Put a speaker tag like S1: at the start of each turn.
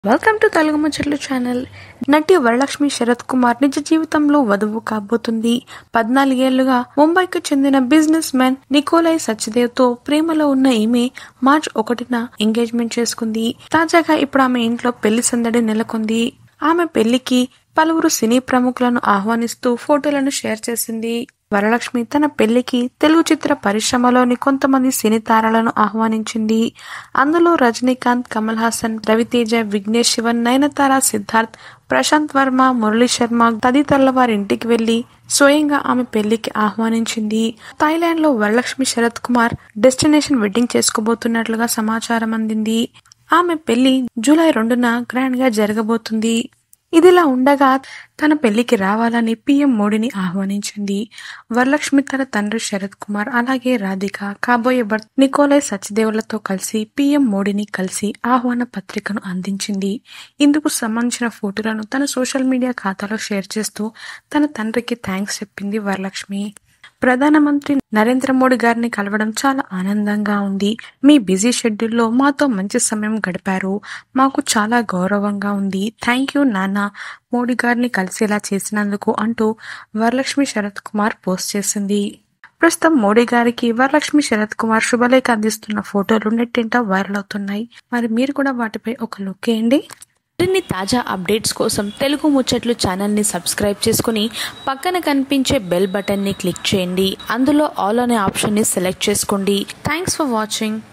S1: Welcome to Telugu ముచ్చట్లు channel. నటి వరలక్ష్మి శరత్ కుమార్ నిజ జీవితంలో వధువు కాబోతుంది. 14 ఏళ్లుగా ముంబైకి చెందిన బిజినెస్ మ్యాన్ నికోలై సచ్దేవ్ తో ప్రేమలో ఉన్న ఈమె మార్చ్ 1న ఎంగేజ్మెంట్ చేసుకుంది. తాజాగా ఇప్పుడు ఆమె ఇంట్లో పెళ్లి సందడి నెలకొంది. ఆమె పెళ్లికి పలువురు సినీ ప్రముఖులను ఆహ్వానిస్తూ ఫోటోలను షేర్ చేసింది. వరలక్ష్మి తన పెళ్లికి తెలుగు చిత్ర పరిశ్రమలోని కొంతమంది సినీ తారలను ఆహ్వానించింది. అందులో రజనీకాంత్, కమల్ హాసన్, రవితేజ, విఘ్నేష్ శివన్, నయనతార, సిద్ధార్థ్, ప్రశాంత్ వర్మ, మురళీ శర్మ తదితరుల వారి ఇంటికి వెళ్లి స్వయంగా ఆమె పెళ్లికి ఆహ్వానించింది. థాయిలాండ్ లో వరలక్ష్మి శరత్ కుమార్ డెస్టినేషన్ వెడ్డింగ్ చేసుకోబోతున్నట్లుగా సమాచారం అందింది. ఆమె పెళ్లి జూలై 2న గ్రాండ్ గా జరగబోతుంది. ఇదిలా ఉండగా తన పెళ్లికి రావాలని పీఎం మోడీని ఆహ్వానించింది. వరలక్ష్మి తన తండ్రి శరత్ కుమార్, అలాగే రాధిక, కాబోయే భర్త నికోలై సచ్దేవ్లతో కలిసి పీఎం మోడీని కలిసి ఆహ్వాన పత్రికను అందించింది. ఇందుకు సంబంధించిన ఫోటోలను తన సోషల్ మీడియా ఖాతాలో షేర్ చేస్తూ తన తండ్రికి థ్యాంక్స్ చెప్పింది వరలక్ష్మి. ప్రధానమంత్రి నరేంద్ర మోడీ గారిని కలవడం చాలా ఆనందంగా ఉంది. మీ బిజీ షెడ్యూల్లో మాతో మంచి సమయం గడిపారు. మాకు చాలా గౌరవంగా ఉంది. థ్యాంక్ యూ నాన్న, మోడీ గారిని కలిసేలా చేసినందుకు అంటూ వరలక్ష్మి శరత్ కుమార్ పోస్ట్ చేసింది. ప్రస్తుతం మోడీ గారికి వరలక్ష్మి శరత్ కుమార్ శుభలేఖ అందిస్తున్న ఫోటోలు నెట్టింట వైరల్ అవుతున్నాయి. మరి మీరు కూడా వాటిపై ఒక లుక్ వేయండి. మరిన్ని తాజా అప్డేట్స్ కోసం తెలుగు ముచ్చట్లు ఛానల్ని సబ్స్క్రైబ్ చేసుకుని పక్కన కనిపించే బెల్ బటన్ని క్లిక్ చేయండి. అందులో ఆల్ అనే ఆప్షన్ని సెలెక్ట్ చేసుకోండి. Thanks for watching.